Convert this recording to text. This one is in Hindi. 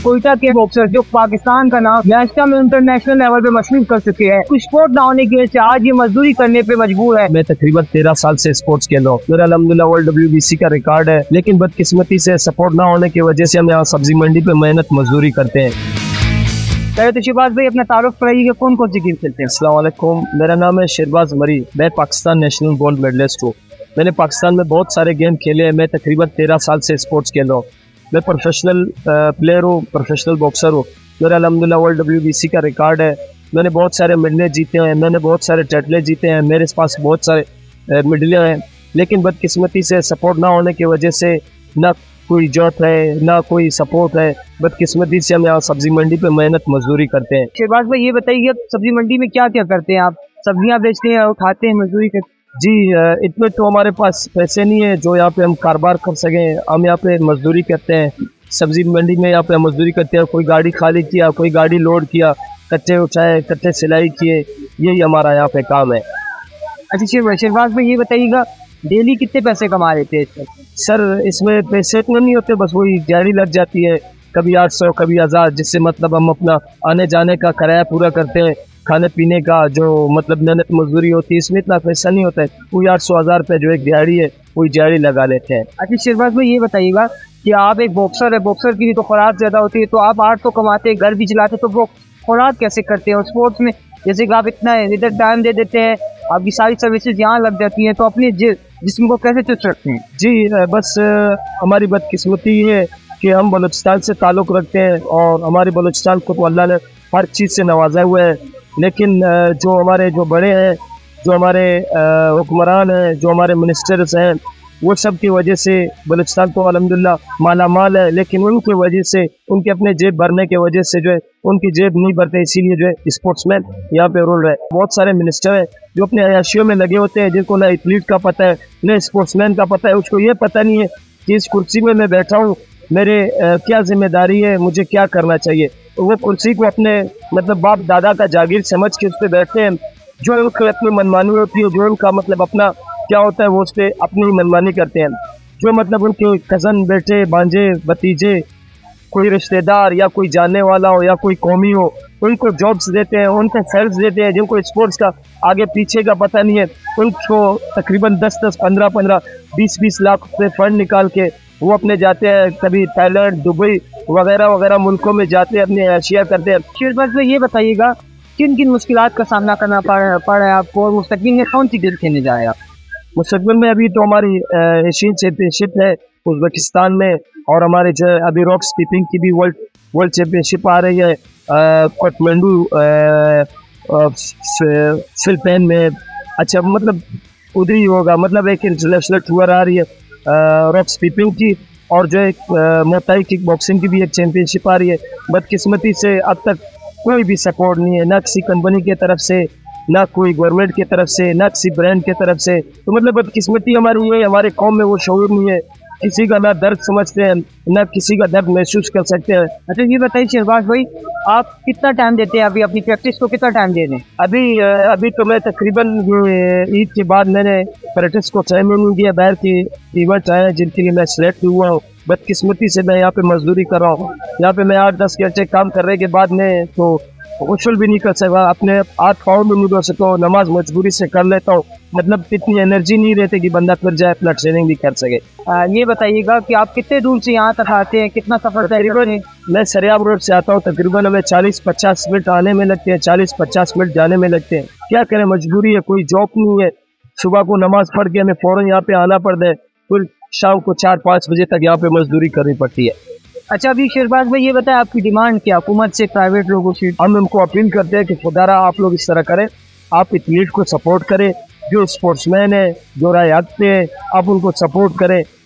कोयटा के बॉक्सर जो पाकिस्तान का नाम नेशनल में इंटरनेशनल लेवल पे मशहूर कर चुके हैं, कुछ स्पोर्ट ना होने की वजह से आज ये मजदूरी करने पे मजबूर है। मैं तकरीबन 13 साल से स्पोर्ट्स खेल रहा हूँ। मेरा अल्हम्दुलिल्लाह वर्ल्ड WBC का रिकॉर्ड है, लेकिन बदकिस्मती से सपोर्ट ना होने की वजह से हम यहाँ सब्जी मंडी पे मेहनत मजदूरी करते हैं। तो शहबाज भाई अपना तारुफ कराइएगा, कौन कौन सी गेम खेलते हैं? अस्सलाम वालेकुम, मेरा नाम है शहबाज मरी। मैं पाकिस्तान नेशनल गोल्ड मेडलिस्ट हूँ। मैंने पाकिस्तान में बहुत सारे गेम खेले हैं। मैं तकरीबन 13 साल से स्पोर्ट्स खेल रहा हूँ। मैं प्रोफेशनल प्लेयर हूँ, प्रोफेशनल बॉक्सर हूँ। मेरा अल्हम्दुलिल्लाह वर्ल्ड WBC का रिकॉर्ड है। मैंने बहुत सारे मेडल जीते हैं, मैंने बहुत सारे टाइटल जीते हैं, मेरे पास बहुत सारे मेडल हैं, लेकिन बदकिस्मती से सपोर्ट ना होने की वजह से ना कोई जॉब है ना कोई सपोर्ट है। बदकिस्मती से हम यहाँ सब्जी मंडी पे मेहनत मजदूरी करते हैं। शहबाज भाई ये बताइए, सब्जी मंडी में क्या क्या करते हैं आप? सब्जियाँ बेचते हैं और खाते हैं, मजदूरी करते हैं? जी, इतने तो हमारे पास पैसे नहीं है जो यहाँ पे हम कारोबार कर सकें। हम यहाँ पे मजदूरी करते हैं, सब्जी मंडी में यहाँ पे मजदूरी करते हैं। कोई गाड़ी खाली किया, कोई गाड़ी लोड किया, कट्टे उठाए, कट्टे सिलाई किए, यही हमारा यहाँ पे काम है। अच्छा शहबाज भाई ये बताइएगा, डेली कितने पैसे कमा लेते हैं इसमें? सर इसमें पैसे इतने नहीं होते, बस वही दिहाड़ी लग जाती है, कभी 800 कभी 1000, जिससे मतलब हम अपना आने जाने का किराया पूरा करते हैं। खाने पीने का जो मतलब मेहनत मजदूरी होती है इसमें इतना पैसा नहीं होता है। कोई 800-1000 रुपये जो एक दिहाड़ी है वही दिहाड़ी लगा लेते हैं। अच्छा शहबाज भाई ये बताइएगा कि आप एक बॉक्सर है, बॉक्सर की तो खुराक ज्यादा होती है, तो आप 8 तो कमाते हैं, घर भी चलाते, तो वो खुराक कैसे करते हैं? और स्पोर्ट्स में जैसे कि आप इतना इधर टाइम दे देते हैं, आपकी सारी सर्विसेज यहाँ लग जाती हैं, तो अपने जिस्म को कैसे चुस्त रखते हैं? जी बस हमारी बदकिस्मती है कि हम बलूचिस्तान से ताल्लुक़ रखते हैं और हमारे बलूचिस्तान को तो अल्लाह ने हर चीज़ से नवाजा हुआ है, लेकिन जो हमारे जो बड़े हैं, जो हमारे हुक्मरान हैं, जो हमारे मिनिस्टर्स हैं, वो सब की वजह से बलूचिस्तान तो अल्हम्दुलिल्लाह माला माल है, लेकिन उनकी वजह से, उनके अपने जेब भरने की वजह से जो है उनकी जेब नहीं भरते, इसीलिए जो है स्पोर्ट्समैन यहाँ पे रोल रहे। बहुत सारे मिनिस्टर हैं जो अपने अयाशियों में लगे होते हैं, जिनको ना एथलीट का पता है ना स्पोर्ट्समैन का पता है। उसको ये पता नहीं है कि इस कुर्सी में मैं बैठा हूँ, मेरे क्या जिम्मेदारी है, मुझे क्या करना चाहिए। तो वो कुर्सी को अपने मतलब बाप दादा का जागीर समझ के उस पर बैठते हैं। जो उनकी अपनी मनमानी होती है, जो उनका मतलब अपना क्या होता है, वो उस पर अपनी मनमानी करते हैं। जो मतलब उनके कज़न, बेटे, भांजे, भतीजे, कोई रिश्तेदार या कोई जानने वाला हो या कोई कौमी हो, उनको जॉब्स देते हैं, उनको सेल्स देते हैं, जिनको स्पोर्ट्स का आगे पीछे का पता नहीं है। उनको तकरीबन 10-10, 15-15, 20-20 लाख रुपये फंड निकाल के वो अपने जाते हैं, कभी थाईलैंड, दुबई वगैरह वगैरह मुल्कों में जाते हैं, अपने एशिया करते हैं। शहबाज भाई ये बताइएगा, किन किन मुश्किलात का सामना करना पड़ रहा है आपको, और मुस्तकबिल में कौन सी गेम खेलने जाए आप? मुस्तकबिल में अभी तो हमारी एशियन चैम्पियनशिप है उज़्बेकिस्तान में, और हमारे जो अभी रॉक स्कीपिंग की भी वर्ल्ड चैम्पियनशिप आ रही है काठमांडू फिलिपाइन में। अच्छा मतलब उधर ही होगा, मतलब एक इंटरनेशनल टूर आ रही है रॉक स्कीपिंग की, और जो एक मुआई किक बॉक्सिंग की भी एक चैम्पियनशिप आ रही है। बदकिस्मती से अब तक कोई भी सपोर्ट नहीं है, ना किसी कंपनी की तरफ से, ना कोई गवर्नमेंट की तरफ से, ना किसी ब्रांड की तरफ से। तो मतलब बदकिस्मती हमारी ये, हमारे कौम में वो शऊर नहीं है, किसी का ना दर्द समझते हैं, ना किसी का दर्द महसूस कर सकते हैं। अच्छा ये बताइए शहबाज भाई, आप कितना टाइम देते हैं अभी अपनी प्रैक्टिस को, कितना टाइम दे रहे हैं? अभी तो मैं तकरीबन ईद के बाद मैंने प्रैक्टिस को टाइम नहीं दिया। बाहर के इवेंट आए हैं जिनके लिए मैं सिलेक्ट हुआ हूँ। बदकिस्मती से मैं यहाँ पे मजदूरी कर रहा हूँ। यहाँ पे मैं 8-10 घंटे काम करने के बाद में तो गुस्ल भी नहीं कर सकता, अपने 8 पाँव में नहीं रह सकता हूँ, नमाज मजबूरी से कर लेता हूँ। मतलब इतनी एनर्जी नहीं रहती कि बंदा फिर जाए अपना ट्रेनिंग भी कर सके। ये बताइएगा कि आप कितने दूर से यहाँ तक आते हैं, कितना सफर तय करते हैं? मैं सरियाब रोड से आता हूँ, तकरीबन हमें 40-50 मिनट आने में लगते हैं, 40-50 मिनट जाने में लगते हैं। क्या करें, मजबूरी है, कोई जॉब नहीं है। सुबह को नमाज पढ़ के हमें फौरन यहाँ पे आना पड़ता है, फिर शाम को 4-5 बजे तक यहाँ पे मजदूरी करनी पड़ती है। अच्छा अभी शहबाज भाई ये बताएं, आपकी डिमांड क्या हुकूमत से, प्राइवेट लोगों से? हम उनको अपील करते हैं कि खुदारा आप लोग इस तरह करें, आप एथलीट को सपोर्ट करें, जो स्पोर्ट्समैन है, जो रायात पे है, आप उनको सपोर्ट करें।